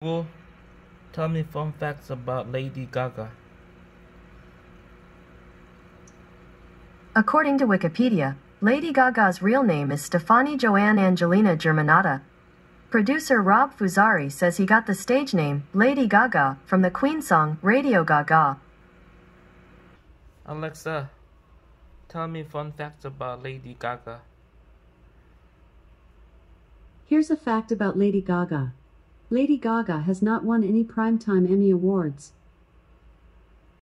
Google, tell me fun facts about Lady Gaga. According to Wikipedia, Lady Gaga's real name is Stefani Joanne Angelina Germanata. Producer Rob Fusari says he got the stage name, Lady Gaga, from the Queen song, Radio Gaga. Alexa, tell me fun facts about Lady Gaga. Here's a fact about Lady Gaga. Lady Gaga has not won any Primetime Emmy Awards.